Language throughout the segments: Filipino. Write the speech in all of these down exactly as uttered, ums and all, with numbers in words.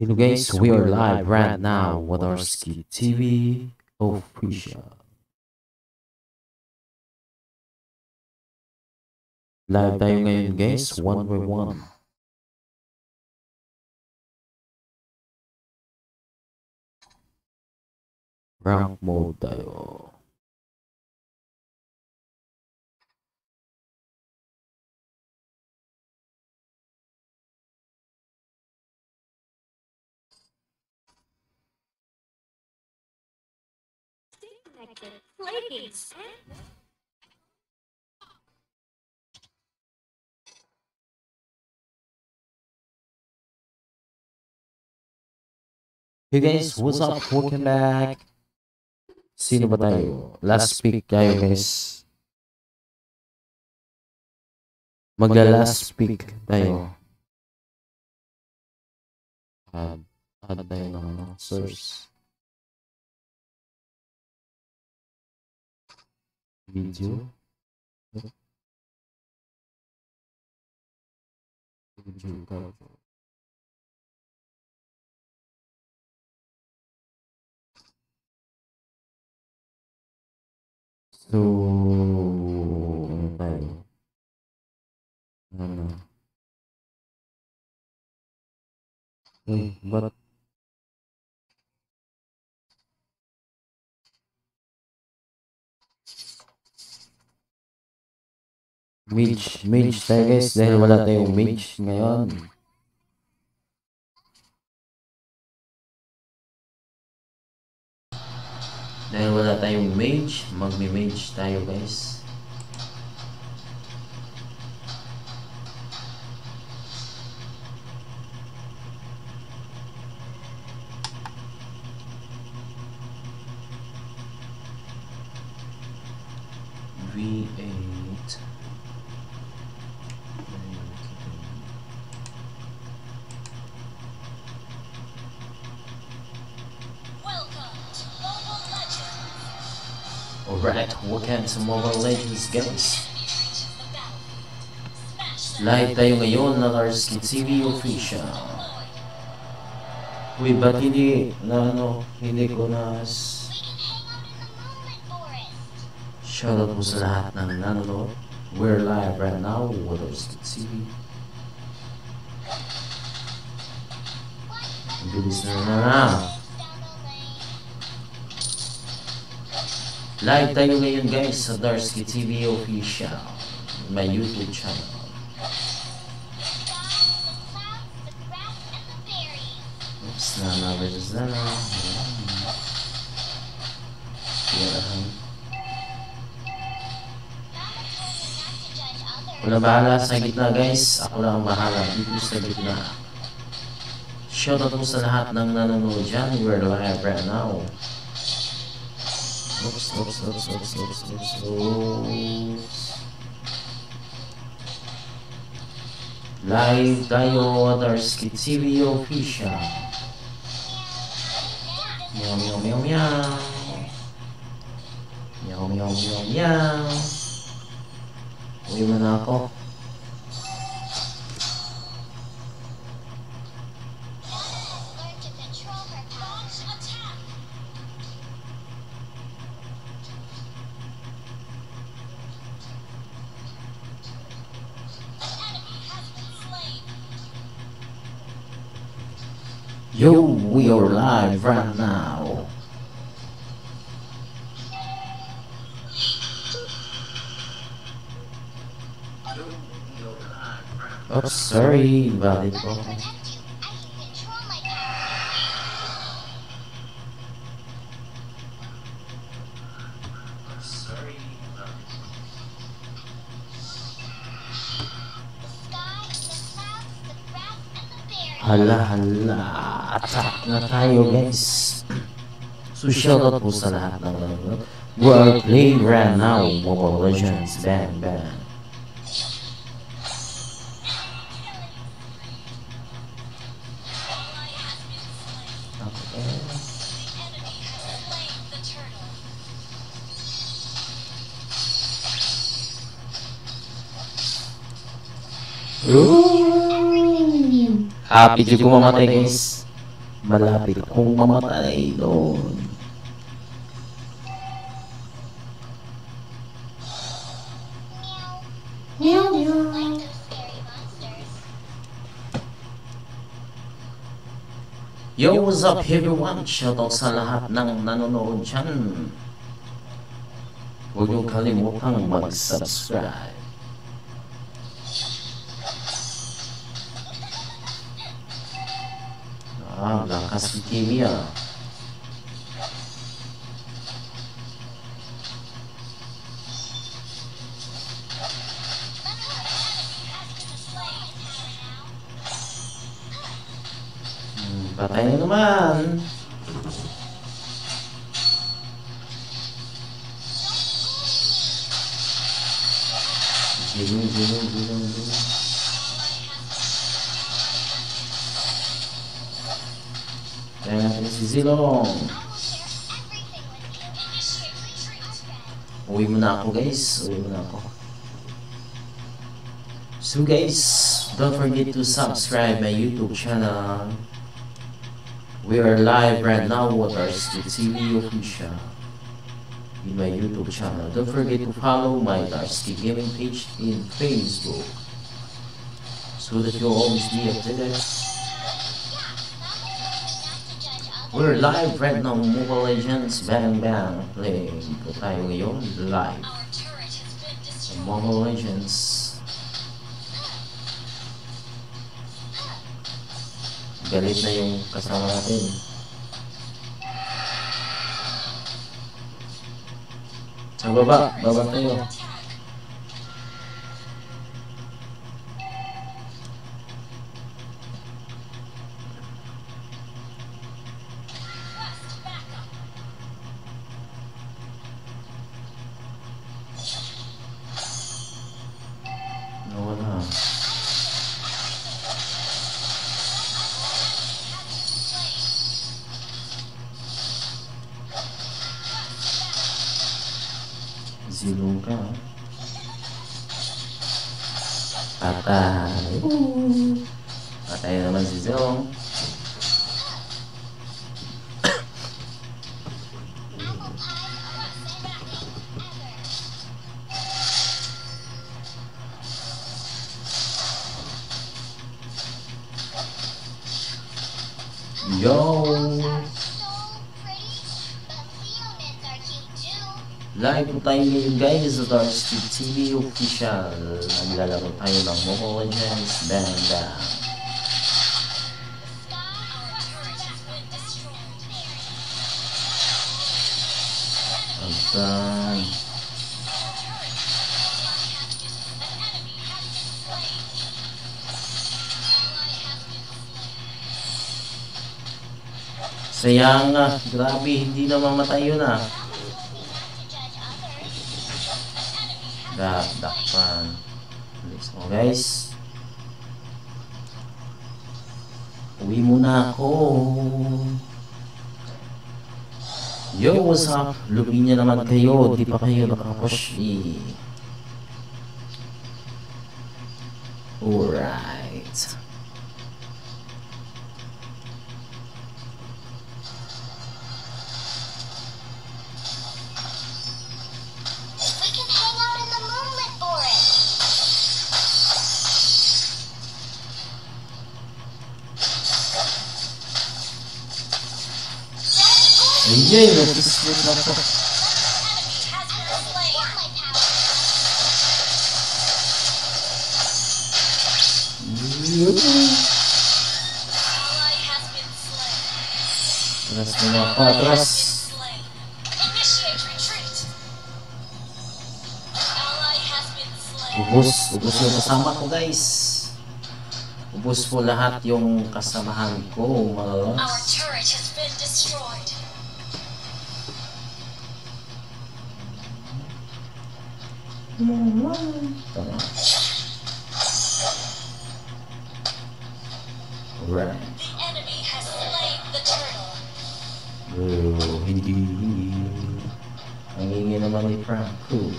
Hello guys, we are live right now with our Skit T V official. Live tayo ngayon guys, one by one. Rank mode tayo. Play games. Hey guys, what's up? Welcome back. Sino ba tayo? Last pick tayo guys. Magla-last pick tayo. Add, add tayo ng ano, source. Video. Video cover. So, ano tayo? Ano? Eh, but Mage, mage tayo guys dahil wala tayong mage ngayon. Dahil wala tayong mage, magme-mage tayo guys. V eight. Alright, welcome to Mobile Legends guys. Live tayo ngayon ng our Skit T V official. Uy, ba't hindi na ano, hindi ko na shoutout po sa lahat ng nanonood. We're live right now with our Skit T V. Ang bilis na na na. Live tayo ngayon guys sa Darsky T V official, my YouTube channel. Oops, na versus na na. Wala bahala sa gitna guys, ako lang ang bahala dito sa gitna. Shoutout po sa lahat ng nanonood dyan, we're live right now. Oops, oops, oops, oops, oops, oops, oops. Live tayo at our Skit T V official. Meow, meow, meow, meow. Meow, meow, meow, meow. Uwi mo na ako. Yo, we are live right now. Oh, sorry, balik po. Hala, hala. Attack na tayo guys. So shoutout po sa lahat ng nanonood. We are playing right now Mobile Legends. Bang, bang. Ooh. Happy dyan ko mamatay guys. Malapit akong mamatay doon. Meow, meow. Yo, what's up everyone? Shoutout sa lahat ng nanonood dyan. Huwag niyong kalimutang mag-subscribe. Ah, lakas ni Kimi ah. Hmm, patay na naman. Gilong, gilong, gilong, gilong. Kaya natin si Zilong. Uwi mo na ako guys. Uwi mo na ako. So guys, don't forget to subscribe my YouTube channel. We are live right now with our T V official in my YouTube channel. Don't forget to follow my Darsky Gaming page in Facebook so that you'll always be updated. We're live right now, Mobile Legends Bang Bang playing po tayo ngayon live Mobile Legends. Galit na yung kasama natin. Sa baba, baba tayo. Nawala. Zilong ka. Patay. Patay naman si Zilong. Yo! Live po tayo ngayon guys sa Darsky T V official. Naglalaro tayo ng Mobile Legends Bang Bang. Agtan. Sayang nga, grabe, hindi na mamatay yun ah. Dakpan. So guys, uwi muna ako. Yo, what's up? Lubin niya naman kayo, di pa kayo nakapush eh. Alright. Ayun, nag-split na ito. Atras mo na ako, atras. Ubus, ubus yung kasama ko guys. Ubus po lahat yung kasamahan ko, mga lods. Tama. Alright. Oh, hindi, hindi. Ang ingin naman ni Franco.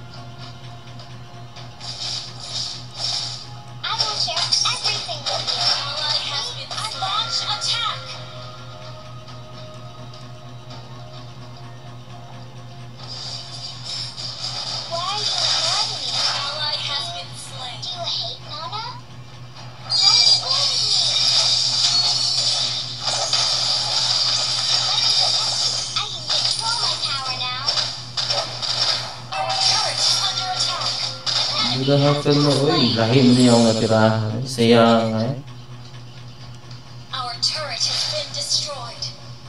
I will share everything with you. Nagahakal mo, uy. Lahi mo niya ang natirahan. Sayang eh. Our turret has been destroyed.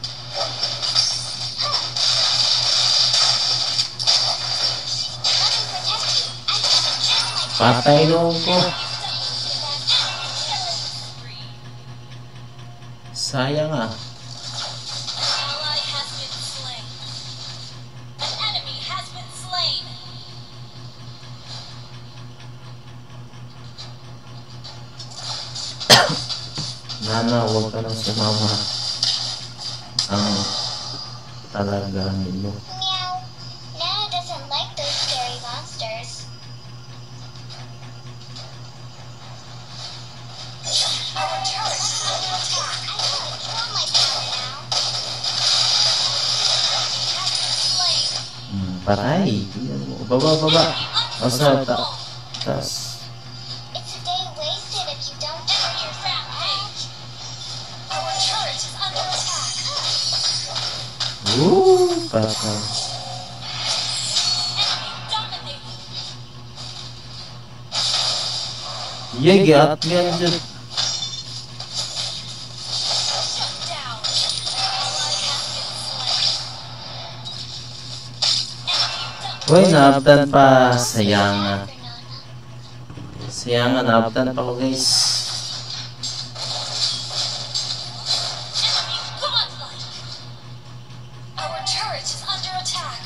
Patay noon ko. Sayang ah. Ally has been slain. An enemy has been slain. Nana, huwag ka nang sumama. Ang talagang ino. Meow. Nana doesn't like those scary monsters. Our turret is under attack. I can control my power now. Enemy has been slain. Hmm, patay. Tingnan mo. Baba, baba. Asa, ta taas. It's a day wasted if you don't turn your rampage. Our turret is under attack. Woo! Patay. Enemy dominated. Yegi, at yan dyan. Shut down. Ally has been slain. Enemy Uy, naabtan pa. Sayang dominated. ah. Sayang ah, naabtan pa ko guys. Enemy godlike. Our turret is under attack.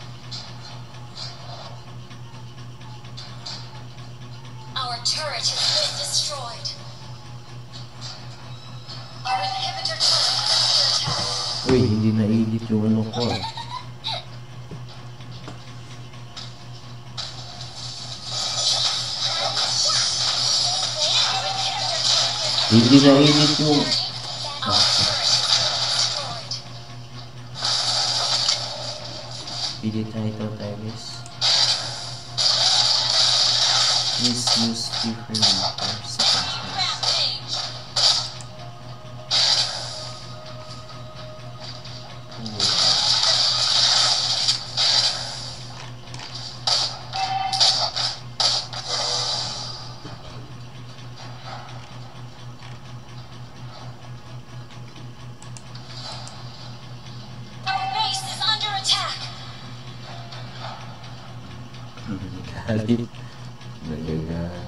Our turret has been destroyed. Our inhibitor turret is under attack. Uy, hindi na-edit yung ano ko. Our inhibitor turret is Hindi na-edit yung... Our turret has been destroyed. Edit title tayo guys. Please use different for seconds. Rampage. Our base is under attack. Galit. Nagagas.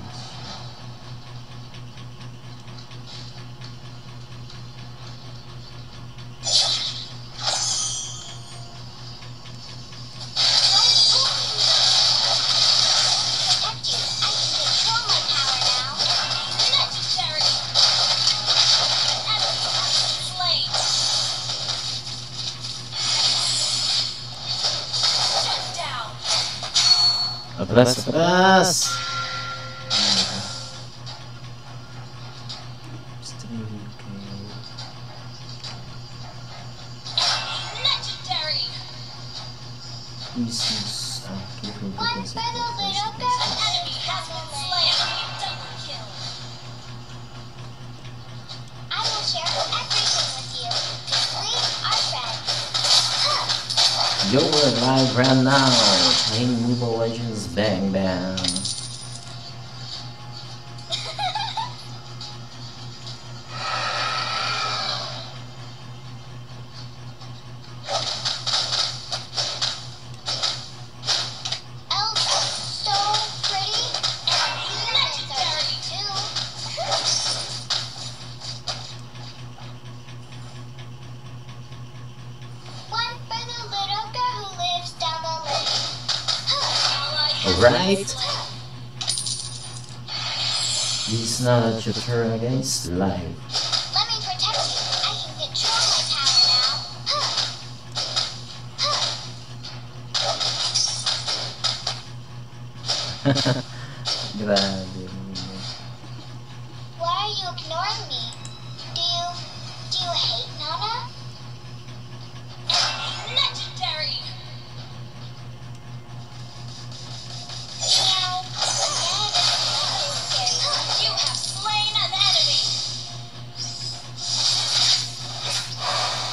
Protect you. I can control my power now. Legendary. An enemy has been slain. Shut down. Atras, atras! Stream kayo. Legendary. Please use uh, different One frequency for the for little girl. An seconds. enemy has been slain. Double kill. I will share everything with you. We are friends. You're live right now. Playing Mobile Legends Bang Bang. Elsa, so pretty. Legendary too. One for the little girl who lives down the lane. Alright. This is not a tutorial against live. Let me protect you. I can control my power now. Grabe. Why are you ignoring me? Do you do you hate Nana? Legendary. Meow. You have slain an enemy.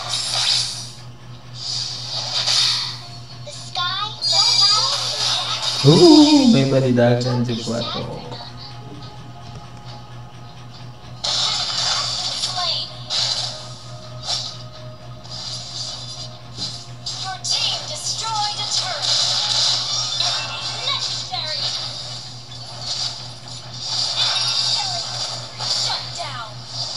The sky, the clouds, Ooh, may malidagan si Kwato. Slain. Your team destroyed a turret. Legendary. Shut down.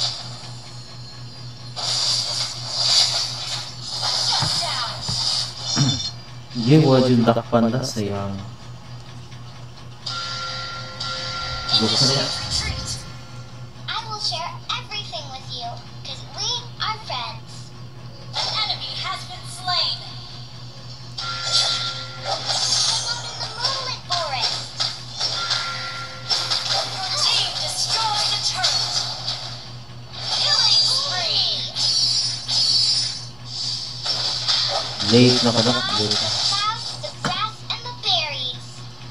Shut down. Yung wajun takpan na sayang. Initiate retreat. I will share everything with you, because we are friends. An enemy has been slain. I'm out in the moonlit forest. Your team destroyed a turret. Killing spree. Late na ka na. Late. The clouds, the grass, and the berries.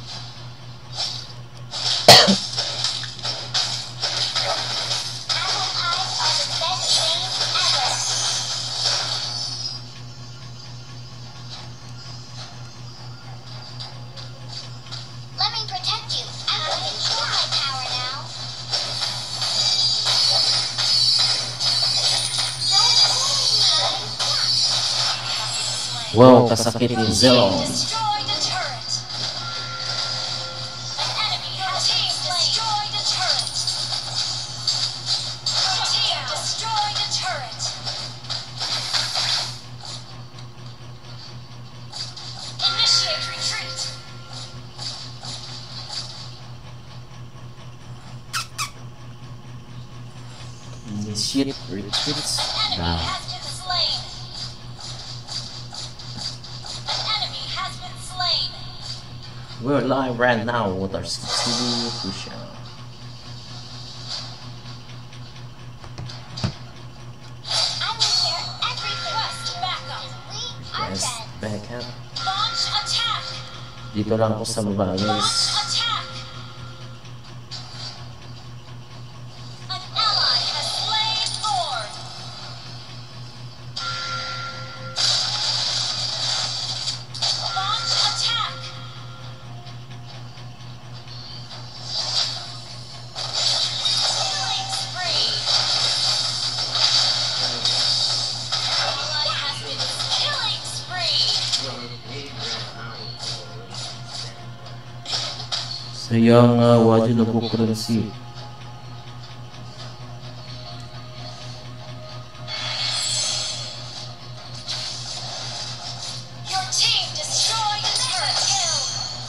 Apple pies are the best things ever. Let me protect you. I will control my power now. Don't worry, man. Wow, kasakit yung Zero. Destroyed a turret. An enemy has team destroyed a turret. Your team destroyed a turret. Initiate retreat. Initiate retreats. An enemy Nah. has been slain. An enemy has been slain. We're live right now with our T V Fusha. I will share everything. Quest backup. We are Yes, friends. back up. Launch attack. Dito lang ako sa baba, Launch guys. attack. An ally has slain Lord. Launch attack. Killing spree. Ally has been killing spree. Sayang uh, wajud na po currency. Your team destroyed a turret. Kill.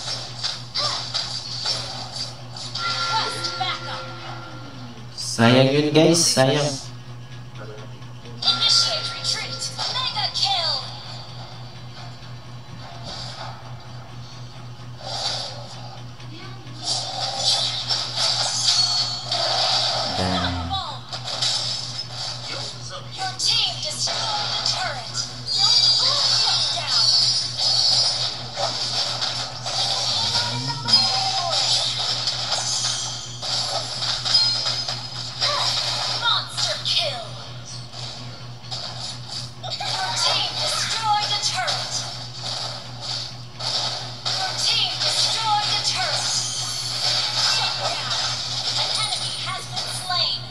Quest backup. Sayang yun, guys. Sayang. Initiate retreat. Mega kill. Damn. Bomb. Your team destroyed the turret. Shut down. Monster kill. Your team destroyed a turret. Your team destroyed a turret. Shut down. An enemy has been slain.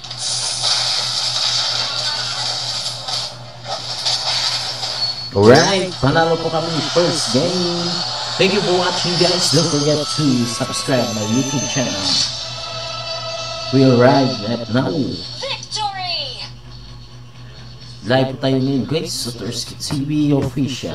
Alright, panalo po kami first game. Thank you for watching, guys. Don't forget to subscribe my YouTube channel. We arrive at now. Victory! Live po tayo ngayon, guys, sa Tursky T V Official.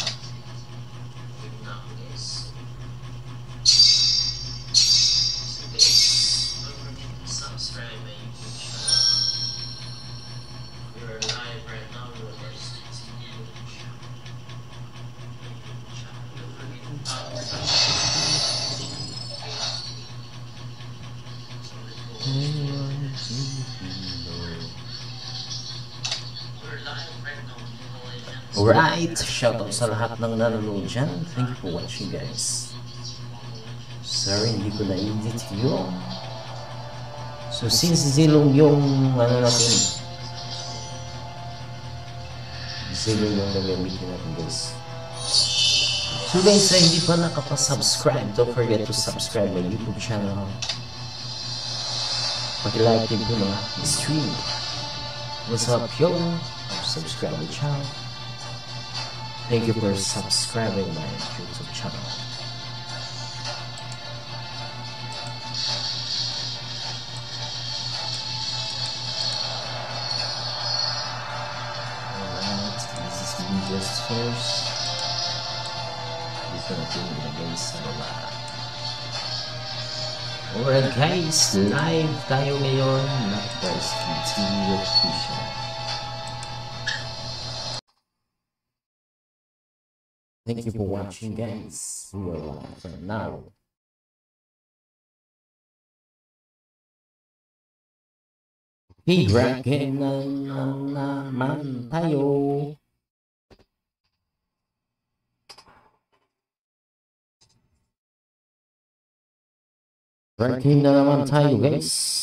Alright, shoutout sa lahat ng nanonood dyan. Thank you for watching, guys. Sorry, hindi ko na-edit yun. So, since zilong yung ano natin, zilong yung nagamitin natin, guys. So guys, sa hindi pa nakapasubscribe, don't forget to subscribe my YouTube channel. Pag-like din po ng aking stream. What's up, yo? Subscribe my channel. Thank you for subscribing my YouTube channel. Alright, this is me just first. Dito natin ilagay sa baba. Alright guys, live tayo ngayon na First T V Official. Thank you for watching guys. We are live right now. Hidrakin na naman tayo. Ranking na naman tayo guys.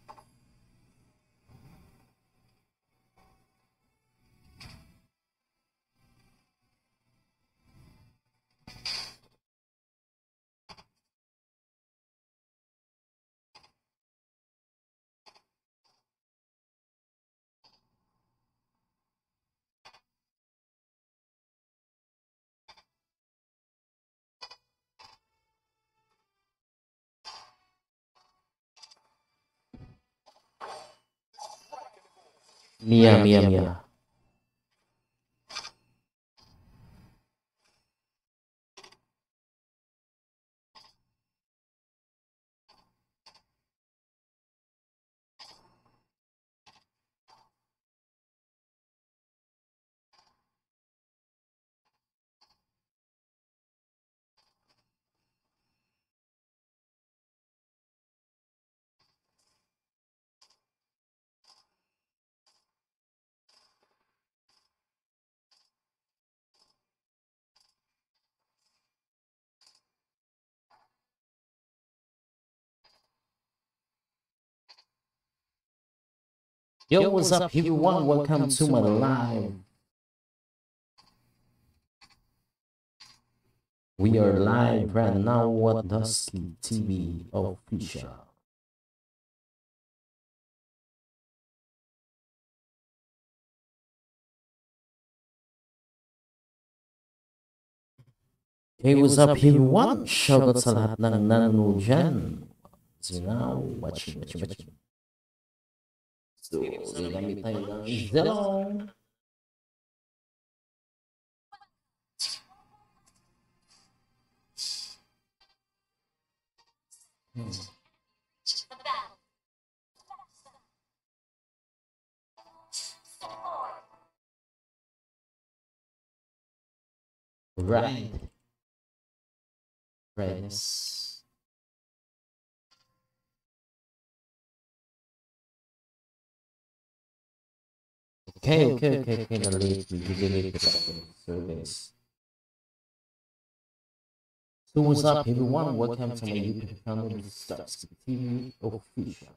Mia, Mia, Mia. Yo, what's up everyone? Welcome to my live. We are live right now with Dusky T V Official. Hey, what's up everyone? Shoutout sa lahat ng nanonood dyan. So now, watching, watching, watching. So, gagamit tayo ng Zelo. Hmm. Right. Brightness. Okay, okay, okay, okay, na late. Bibigyan ko sa service. So what's up everyone? Welcome to my YouTube channel, Dusky T V Official.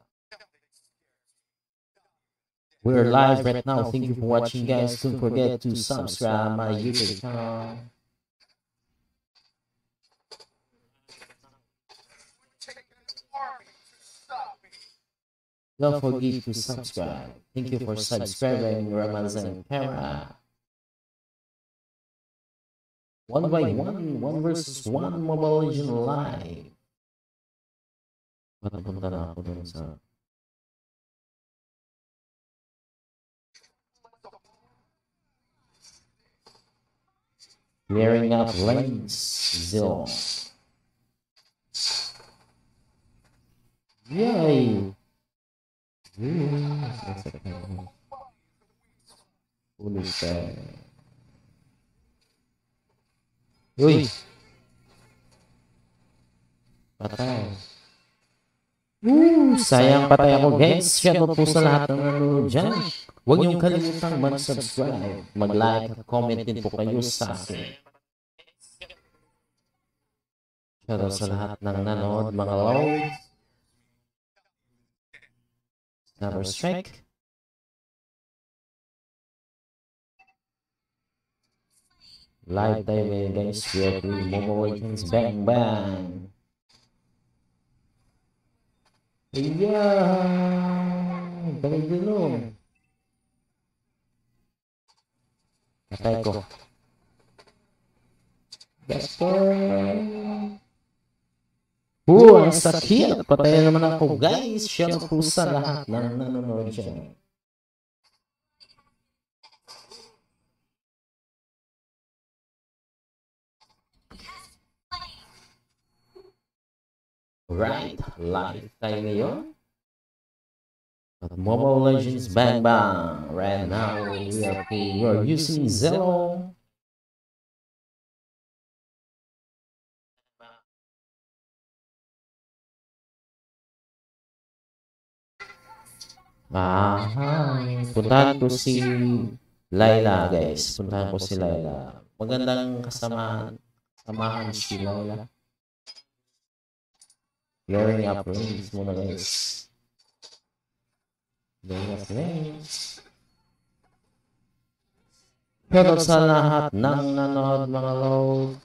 We're live right now. Thank you for watching guys. Don't forget to subscribe my YouTube channel. Don't forget to subscribe. Thank you for subscribing Ramazan Camera. One by one, one versus one Mobile Legends Live. Patapunta na ako dun sa... Clearing up lanes, Zero. Yay! Holy cow. Uy! Patay. Woo! Sayang patay ako guys. Shoutout po sa lahat ng nanonood dyan. Huwag niyong kalimutang mag-subscribe, mag-like at comment din po kayo sa akin. Shoutout sa lahat ng nanonood, mga lords. Number strike. Live tayo ngayon guys. We are playing Mobile Legends Bang Bang. Ayan! Galing din o. Patay ko. Gaspar! Oh, ang sakit! Patay naman ako guys! Shout po sa lahat ng nanonood dyan. Right, live tayo ngayon. Mobile Legends Bang Bang. Right now, we are, we are using Zelo. Ah, puntahan ko si Layla guys. Puntahan ko si Layla. Magandang kasamahan. Samahan si Layla. Clearing up rings muna guys. Clearing up rings. Shoutout sa lahat ng nanood mga load.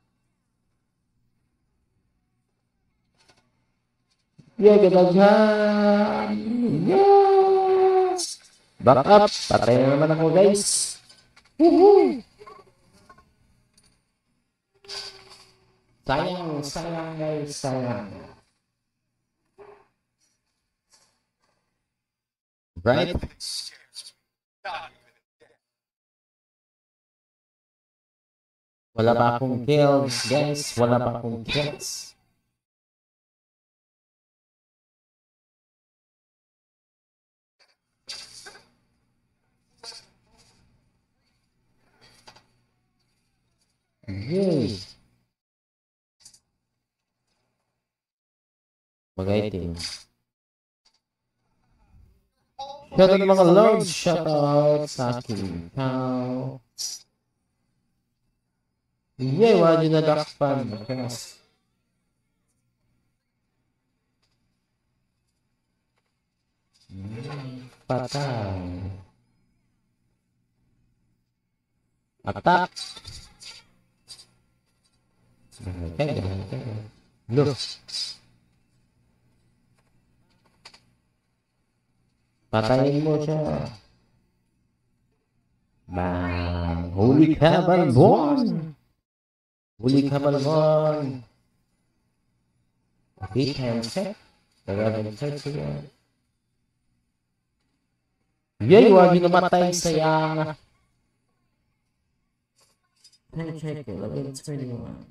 Yeah, kadaghan. Yes! Back up. Patay na naman ako guys. Woohoo! Sayang, sayang guys, sayang. Right? Wala pa akong kills, guys. Wala pa akong kills. Yay! Mag-iting. Shoutout mga lords. Shoutout sa aking cow. Yay! Wala din na dakpan. Patay. Attack. Okay, okay. Look. Patayin mo siya. Bang! Huli ka, Balbon! Huli ka, Balbon! Okay, time check. eleven thirty. Yay! Wag yung namatay, sayang! Time check. eleven thirty-one.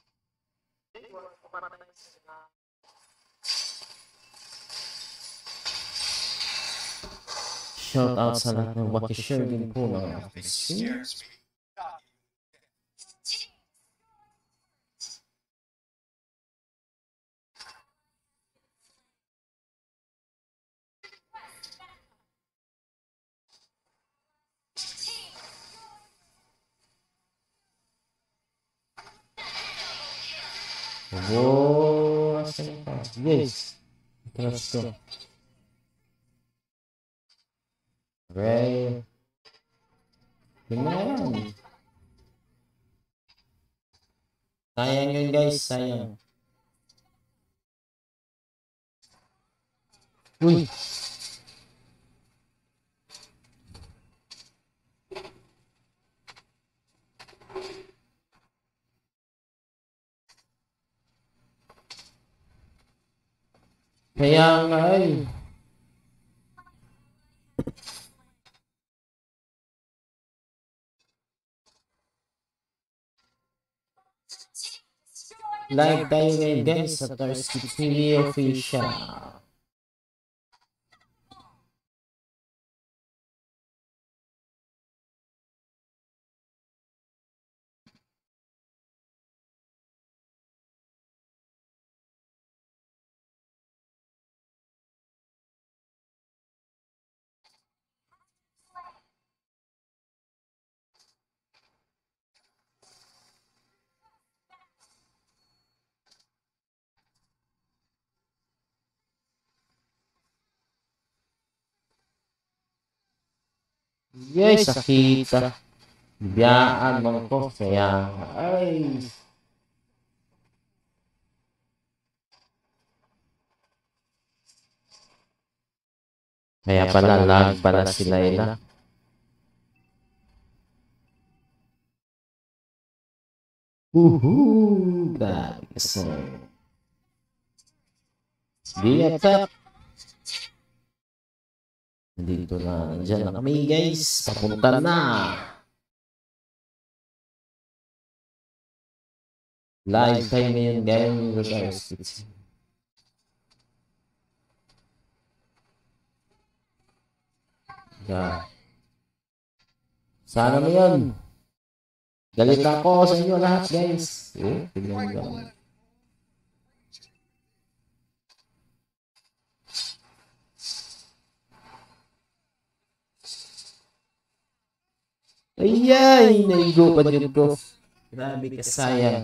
Shout out sa lahat ng wakishare din po ng office. Whoa, yes. Let's go. Ray. Tingnan. Sayang yun guys, sayang. Uy. Kaya nga ay. Live tayo ngayon guys sa Tarsky T V Official. Yay, sakita. Biyaan mo ko, sayang. Ay! Kaya pala, lag pala si Layla. Woohoo! Grabe kasi. Di attack. Dito na, nandyan na kami guys. Papunta na. Live tayo ngayon guys. Yeah. Sana mo yun. Galit ako sa inyo lahat guys. Oh, tignan mo. Ayay, naigo pa dyan ko. Grabe ka sayang.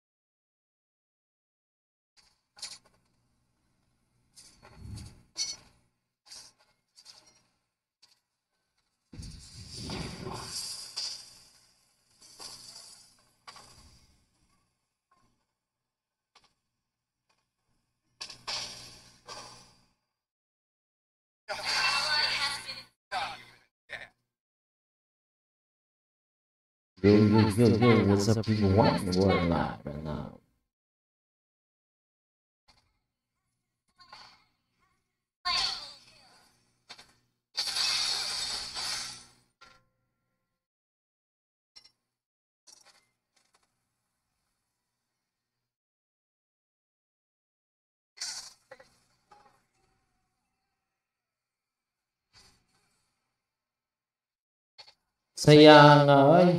Yo, yo, yo, yo, what's up people? What in the world live right now? Sayang nga, ay.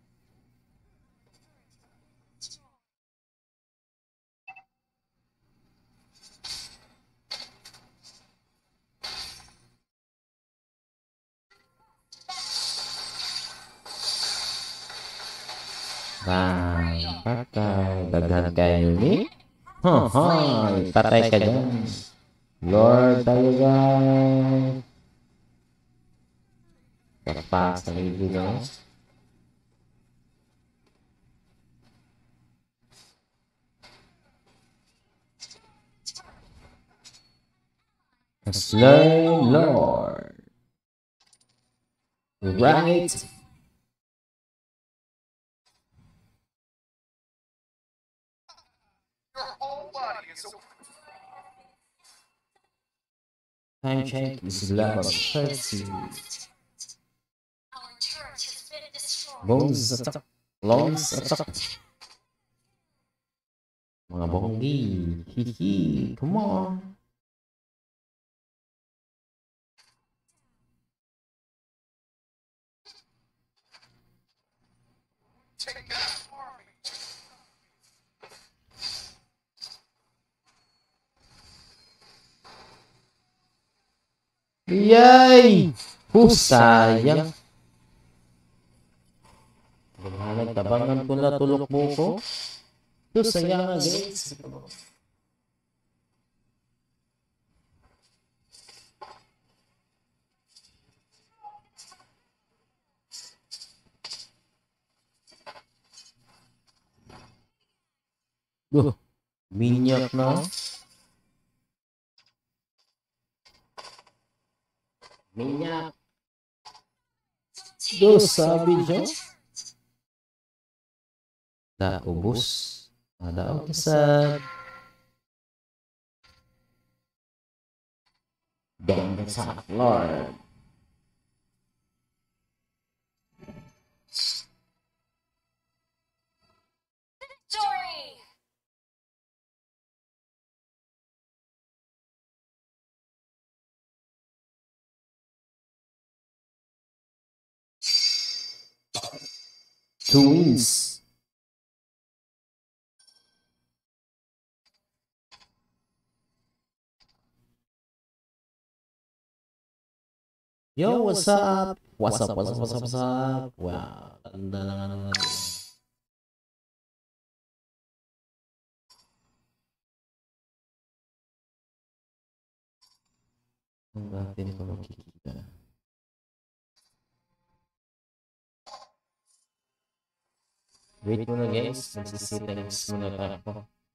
Bang, patay. Daghan kayo ni? Hoy, patay ka dyan. Lord tayo guys. Kapas na hindi no? Slain Lord. Right. Time check is level thirty. Bones attack. Longs attack. Mga bonggi. Hihi. Come on. Yay! Oh, sayang. Nagtabangan ko na tulok mo ko. Ito, sayang nga guys. Duh, minyak na. Minyak. Duh, sabi siya. Naubos. Ada utusan. Dan sa Lord. Victory! Two wins. Yo, what's up? What's up, what's up, what's up, what's up? Wow, ganda lang ano natin. Ang natin ito makikita. Wait muna guys, magsisettings muna ako.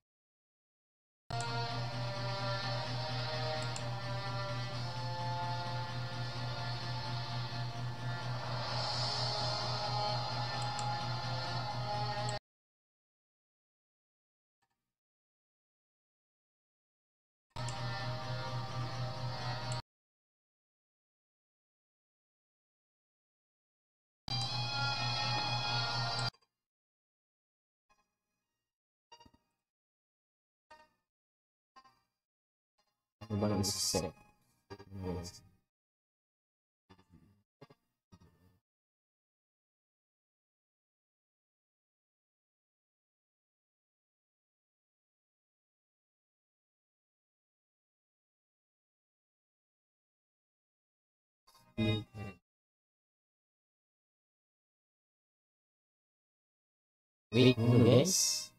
Ano ba nang isa-set? Wait muna guys.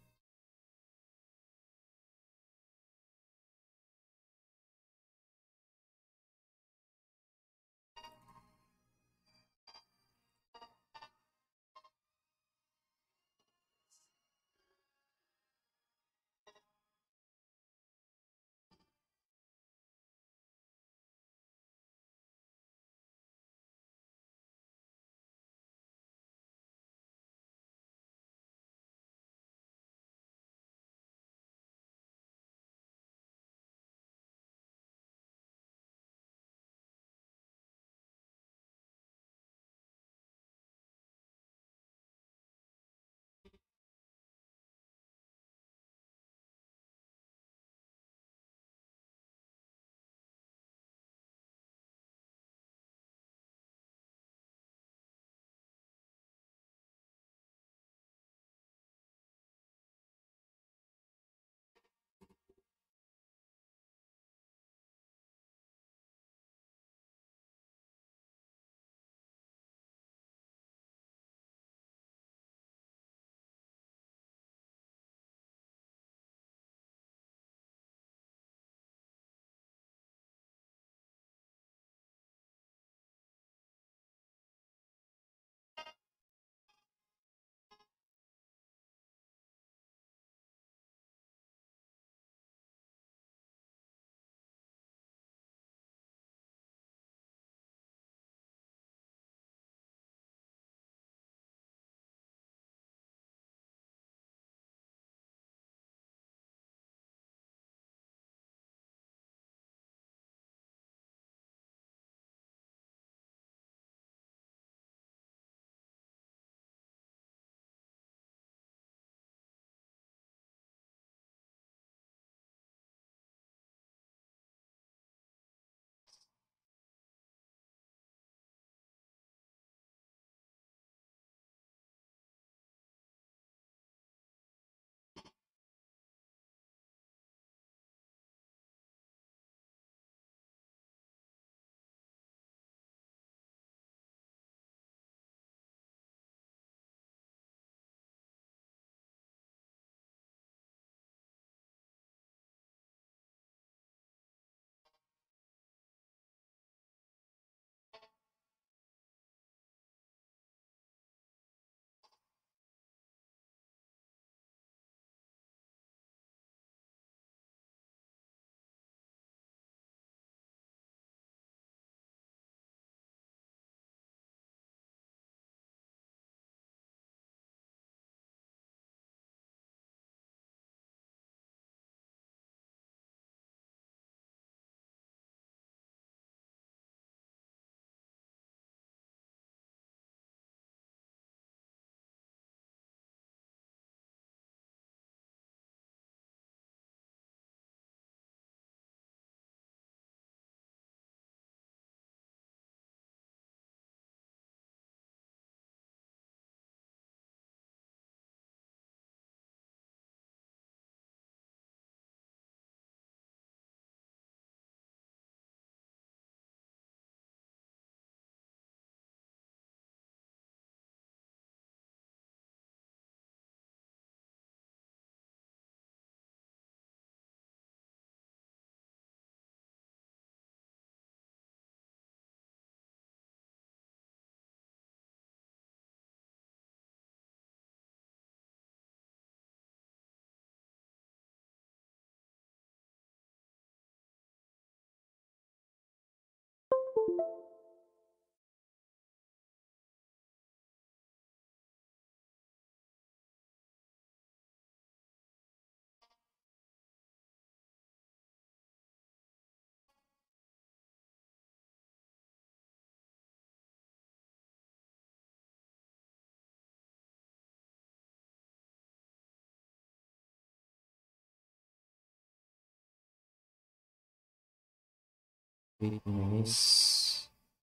Wait minutes.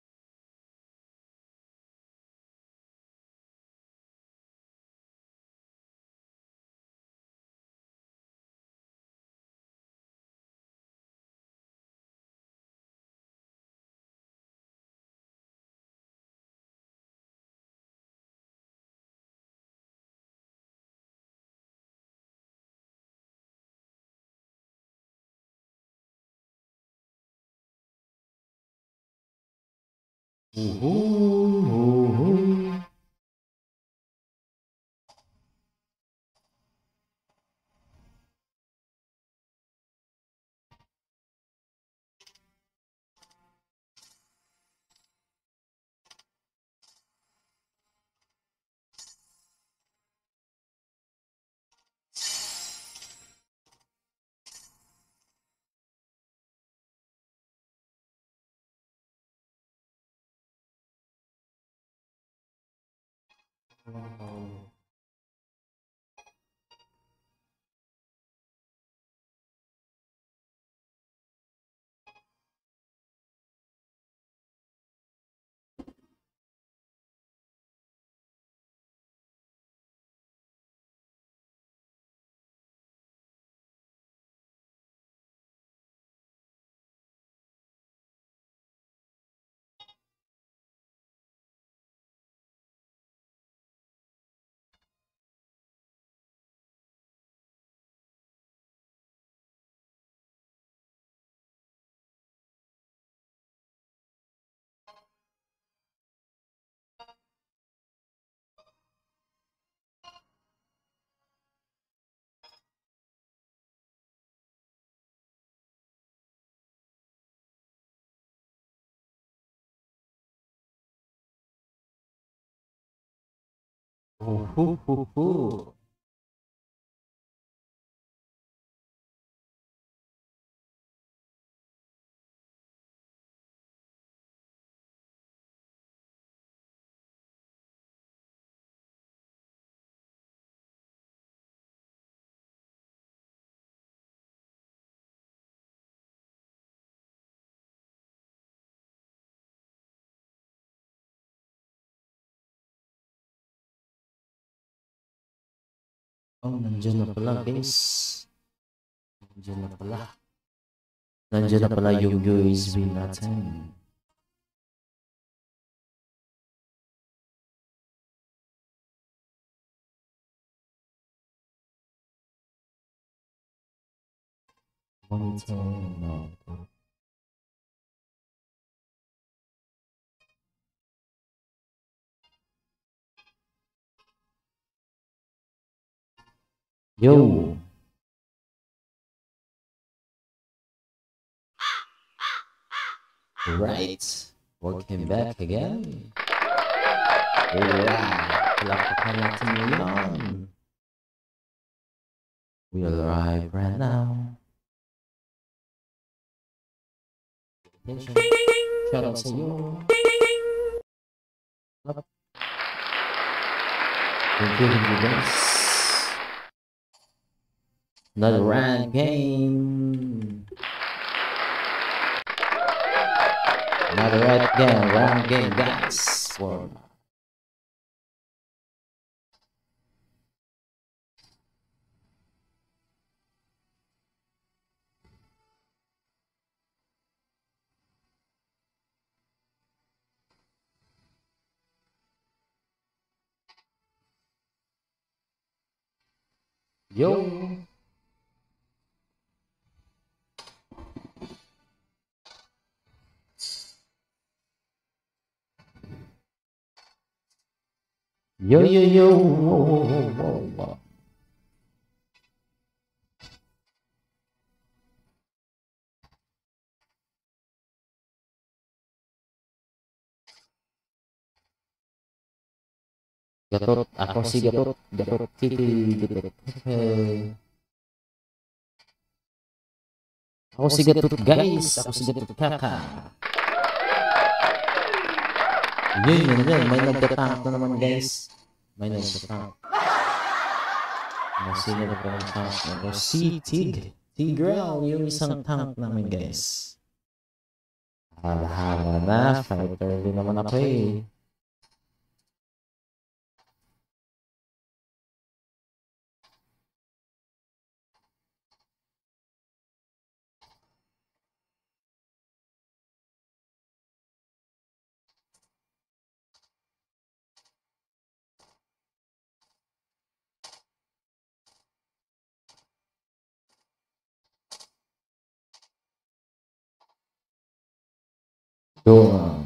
Uhuh. Uhuhuhu. Oh, nandiyan na pala guys. Nandiyan na pala. Nandiyan na pala yung U S B natin. Monitor now. Yo. Right. Welcome back again. Alright. Lapakan natin ngayon. We'll arrive right now. Attention. Shout out sa iyo. Thank you, thank you guys. Another round game. Another right game, round game, guys. Whoa. Yo. Yo, yo, yo. Whoa, whoa, whoa, whoa, whoa. Gatot, ako si Gatot. Gatot, Titi, Gatot. Okay. Ako si Gatot, guys. Ako si Gatot, kaka. Yun, yun, yun. May nagtatank na naman, guys. May nagtatank. Sino na po ng tank na? Si Tig. Tigreal, yung isang tank namin, guys. Haba-haba na. Fighter din naman ako eh. Doon.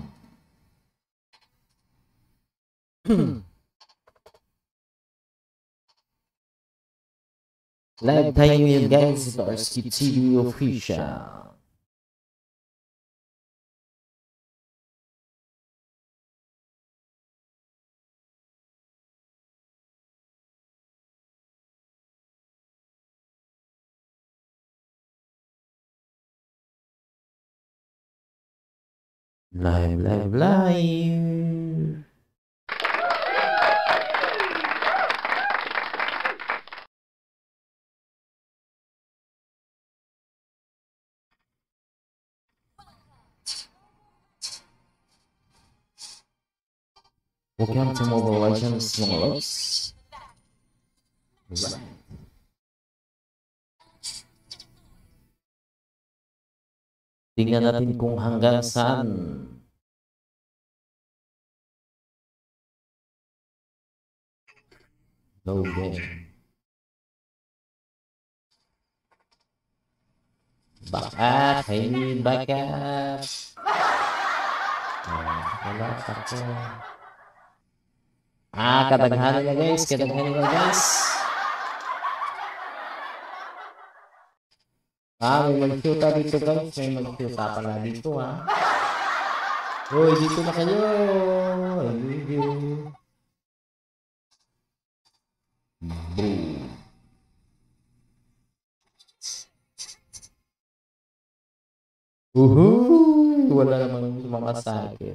Live tayo ngayon guys. Ito R S K T V Official. Live, live, live. Welcome to Mobile Legends, mga loves. Tingnan natin kung hanggang saan. No game. Back up, I need back up. Ah, wala ako. Ah, kadaghanan na guys, kadaghanan na guys. Ah, may mag-shoota dito guys, may mag-shoota pala dito ha. Uy, dito na kayo. I need you. Boom. Uhuy, wala namang sumama sa akin.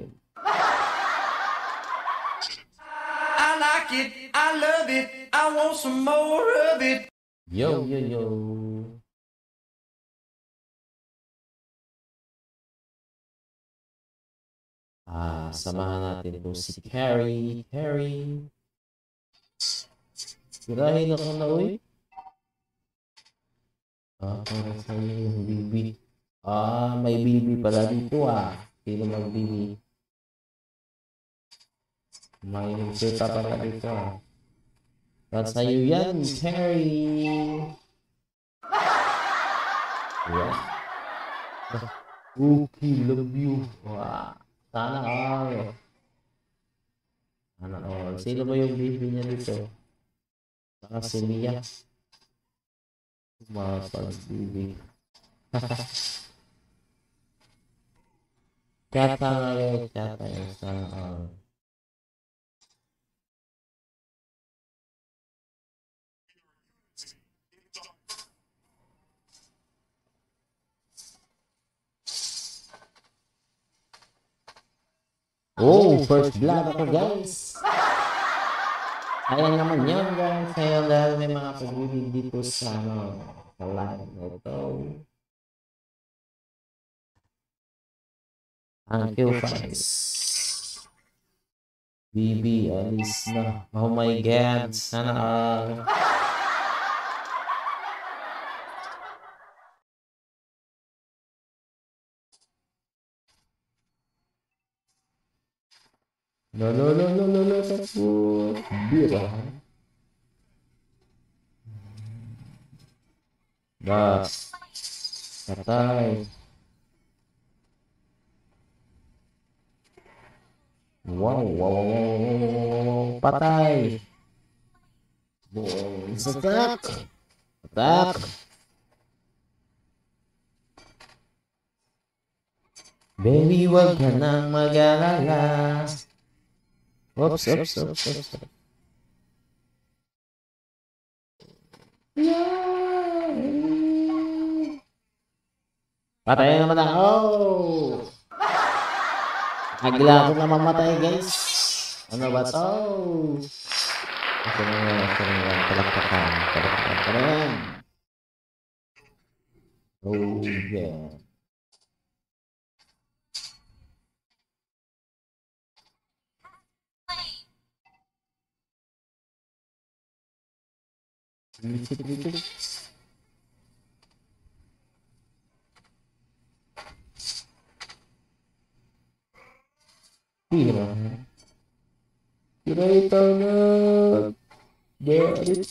I like it, I love it, I want some more of it. Yo, yo, yo. Ah, samahan natin po si Carrie. Carrie. Sirahin ako na, uy. Ah, parang sa'yo yung B B. Ah, may B B pala dito ah. Sino mag-B B? May kita pala dito ah. At sa'yo yan, Carrie. Yeah. Okay, love you. Wow. Sana all. Sana all. Sino ba yung B B niya dito? Saka si Mia. Mapag-B B. Chat tayo, chat tayo. Sana all. Oh, first blood ako guys. Sayang naman yun guys. Sayang dahil may mga pag-ibig dito sa ano, sa live na ito. Thank you guys. B B, alis na. Oh my God. Sana all. No, no, no, no, no, no, takut. Bira. Dah. Patay. Wow, wow, wow, wow, wow. Patay. Boom. Attack. Attack. Baby, wag ka nang mag-alala. Oops, oops, oops, oops. Patay naman ako. Agla ako na mamatay guys. Ano ba to? Ito na nga, ito na nga. Palakpakan, palakpakan, palakpakan. Oh yeah. Tira. Tira ito na. There it.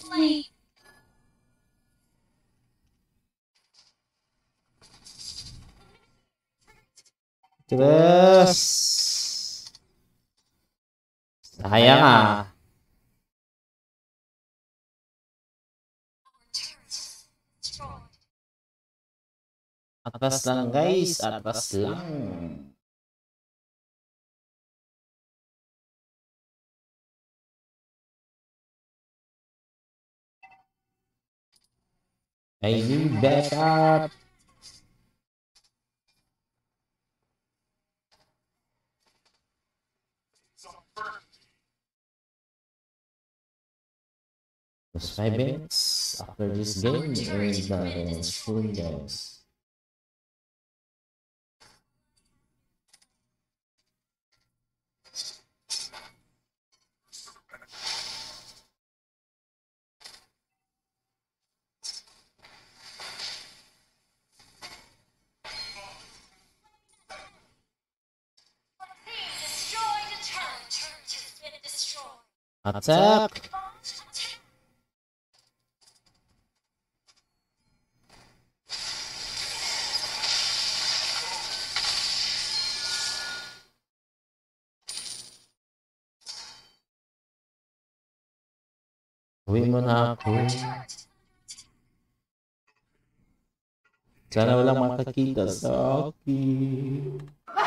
Terus. Sayang ah. Atas lang guys, atas lang. I need backup. Plus five minutes after this game, earned nothing soon guys. Attack! Uwi mo na ako. Sana walang makakita sa akin.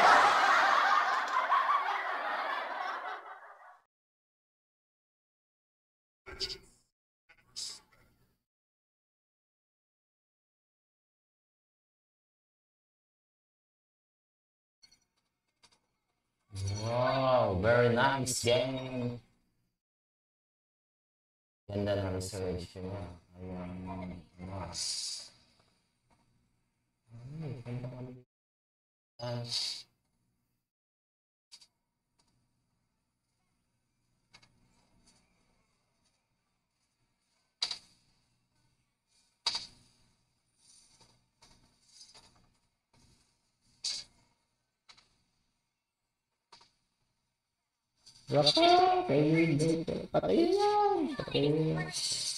Wow, very nice game. Ganda ng reservation niya. Ayan, mas. Ay, ganda kami. Raka, patayin dito. Patayin yan. Patayin yan.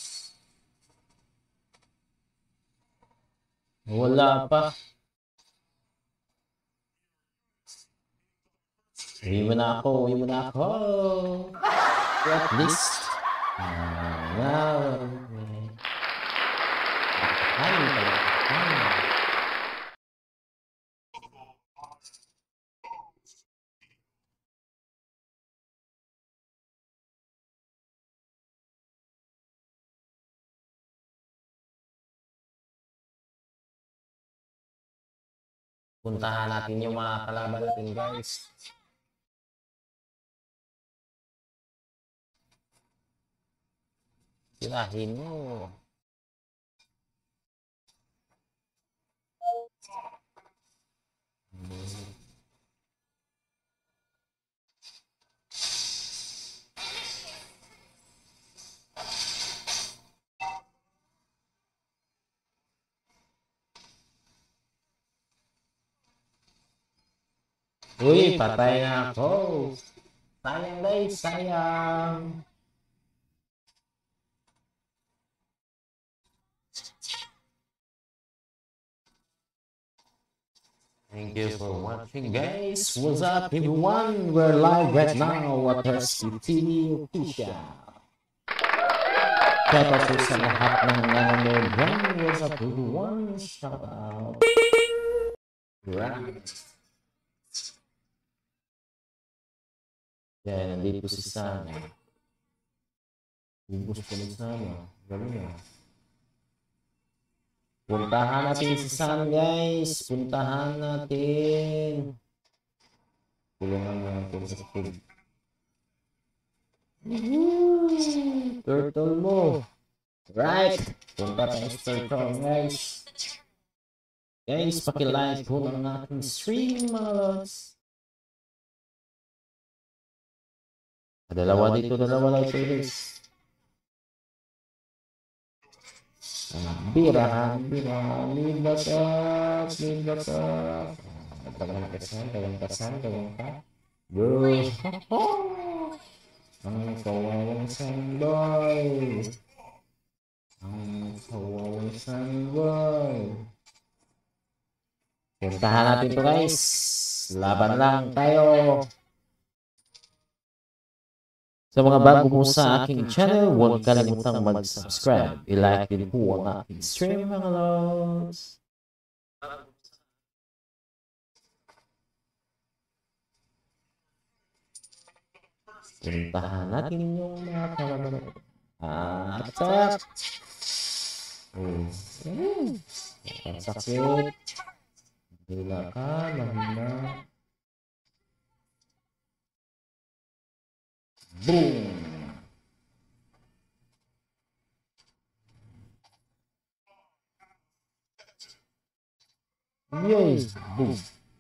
Wala pa. Uwi mo na ako. Uwi mo na ako. At least. Now. Ay, ay. Puntahan natin yung mga kalaban natin guys. Sirahin mo. Uy, patay na ako. Sayang guys, sayang. Thank you for watching guys. What's up everyone? We're live right now at Hersky T V Official. Shout out po sa lahat ng nanonood dyan. What's up everyone? Shout out. Right. Yan, nandito si Sana. Bubus ko ni Sana. Galing na. Puntahan natin si Sana guys. Puntahan natin. Tulungan natin sa pig. Turtle mo. Right. Punta tayo sa turtle guys. Guys, pakilike po ng ating stream mga lods. Dalawa dito, dalawa dito guys. Birahan, birahan, libat up, libat up. Tawang kasan, tawang kasan, tawang ka. Bro. Ang kawawang sandoy. Ang kawawang sandoy. Puntahan natin to guys. Laban lang tayo. Sa mga bago mo sa aking channel, huwag kalimutang mag-subscribe. I-like din po ang aking stream mga lods. Puntahan natin yung mga kalaban. Ah, attack! Oh. Ang sakit. Bila ka, mahina. Boom! Yay! Boom!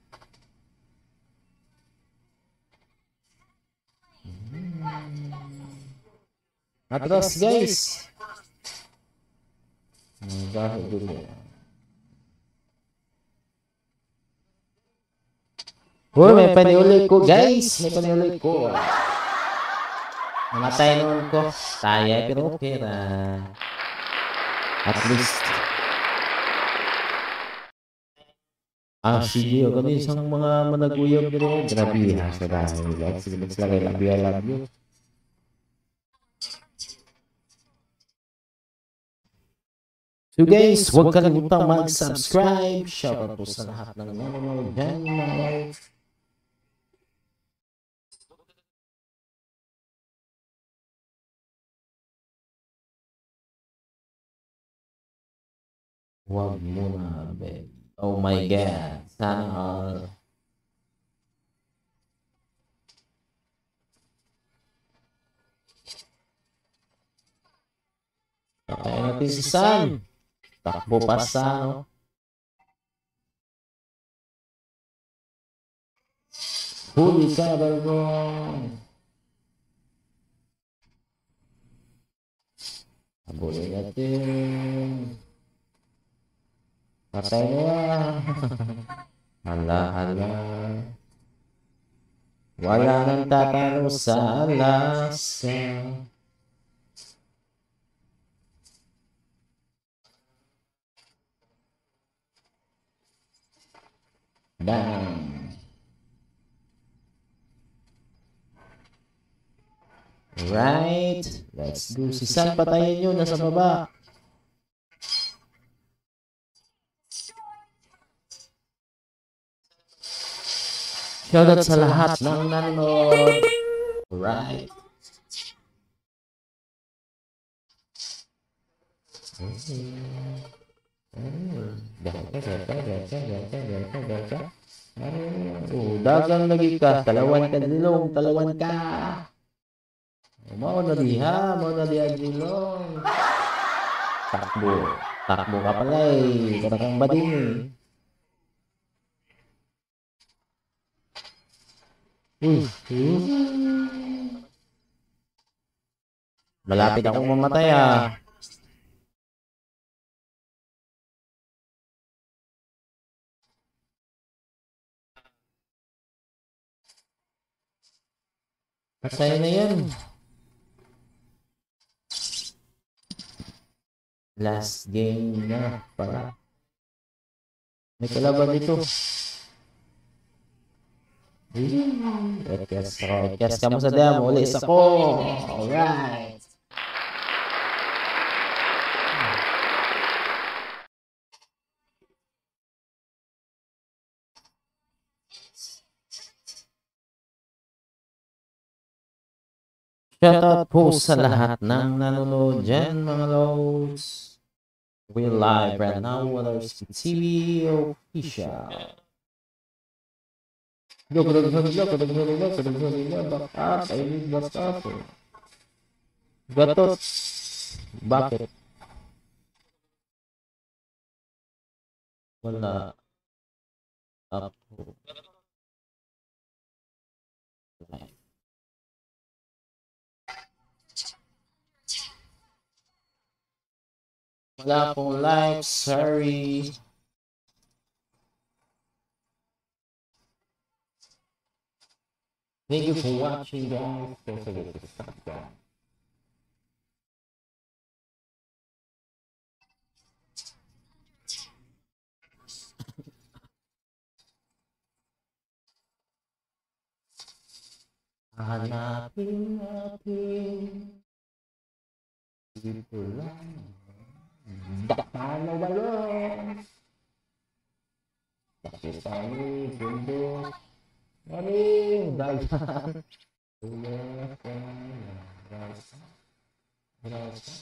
Atras guys! Dahil dulu. Uy, may paniuli ko guys! May paniuli ko. Namatay noon ko. Taya, pero okay na. At least. Ah, sige. Ako din isang mga managuyab nila. Grabe ha. Sa dahil. Sige, mas lagay lang. Biya lang yun. So guys, huwag kalimutang mag-subscribe. Shoutout po sa lahat ng nanonood dyan. Huwag muna, babe. Oh my God. Sana all. Kaya natin si Sam. Takbo pa sa, no? Huli ka, Balbon. Habulin natin. Patay na. Hala, hala. Wala nang tatalo sa Alaska. Bang. Right. Let's go. Si San patayin nyo. Nasa baba. Shoutout sa lahat ng nanonood. Right. Oh, dagang lagi ka. Talawan ka dilong. Talawan ka. Mau na diha. Mau na diha dilong. Takbo. Takbo ka pala eh. Karakang bading eh. Uh, uh. Malapit akong mamatay ah. Patay na yan. Last game na para. May kalaban dito. Podcast ako. Podcast ka mo sa demo. Ulis ako. Alright. Shoutout po sa lahat ng nanonood dyan mga lods. We're live right now with our T V official. Yo, kadaghan nila, kadaghan nila, kadaghan nila, bakat, I need bakat. Gatot. Bakit? Wala. Ako. Wala pong like, sorry. Thank you for watching, guys. Don't forget to subscribe. Hanapin natin dito lang dakpan na balon bakit tayo bundok maring dagan ulit rasa rasa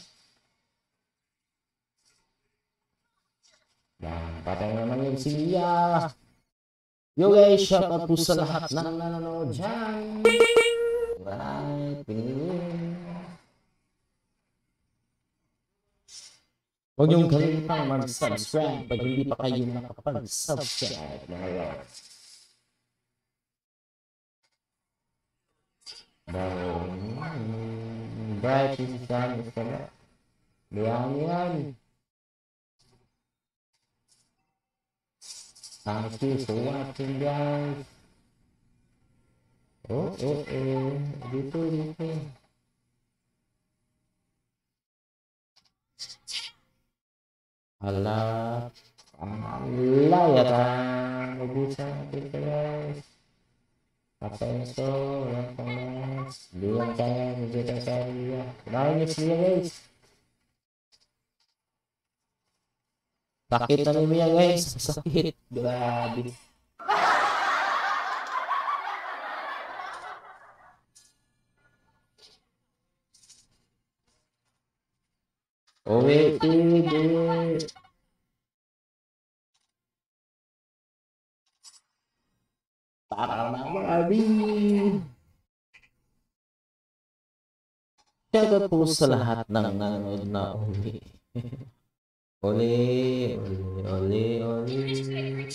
dan patay naman yung siya. Yo guys, shout out po sa lahat ng nanonood dyan. Right, pinili. Huwag niyong kalimutang mag-subscribe pag hindi pa kayo nakapag-subscribe, mga lord. Dahil, bright is done, is kaya. Liyan yan. Thank you for watching, guys. Oh, oh, oh. Dito, dito. Hala. Layatan. Ubusan natin ito, guys. Patay ito. Walang pangas. Bilang kaya. Medyo tayo sa area. Dahil niya, guys. Sakit na niya, guys. Sakit. Grabe. Oh, wait, wait. Parang mamabi. Shoutout po sa lahat ng nanonood na uli. Ole, ole, ole, ole.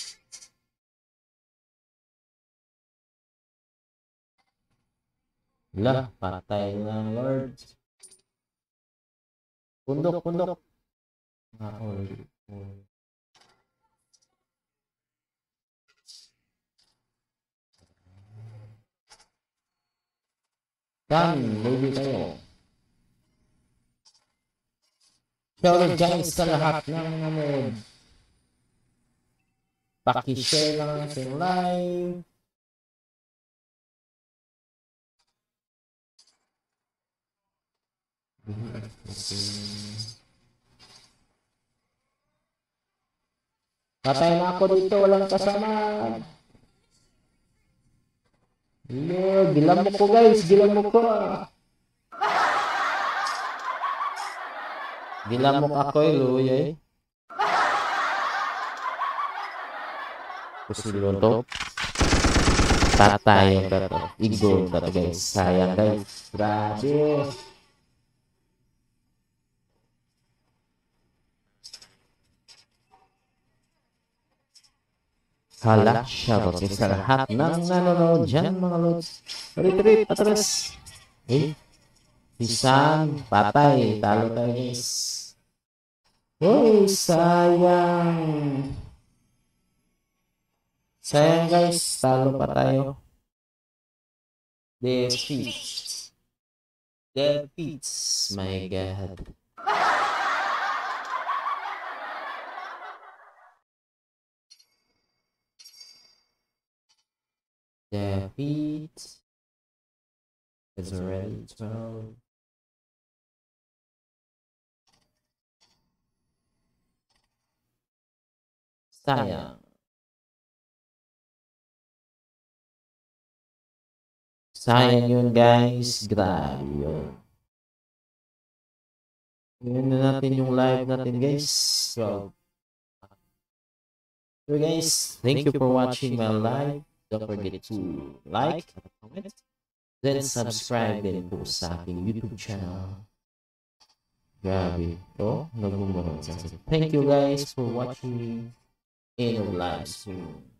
Lah, patay ng Lord. Pundok, pundok. Ah, ole, ole. Kan, baby tayo. Shoutout guys sa lahat ng nanonood. Paki-share lang natin live. Patay na ako dito, walang kasama. Hello, gilamok ko guys, gilamok ko. Gilamok ako eh, luya eh. Pusilon to. Tatay yung tato. Igo tato guys. Sayang guys. Grabe. Hala, shoutout sa lahat ng nanonood dyan mga lods. Retreat, atras. Eh, isang patay. Talo tayo guys. Uy, sayang. Sayang guys, talo pa tayo. Defeats. Defeats. My God. Defeat. It's already twelve. Sayang. Sayang yun guys. Grabe yun. Yun na natin yung live natin guys. So, so guys, thank you for watching my live. Don't forget to like, comment, then subscribe din po sa aking YouTube channel. Grabe. Oh, nagmumulong sa. Thank you guys for watching in live stream.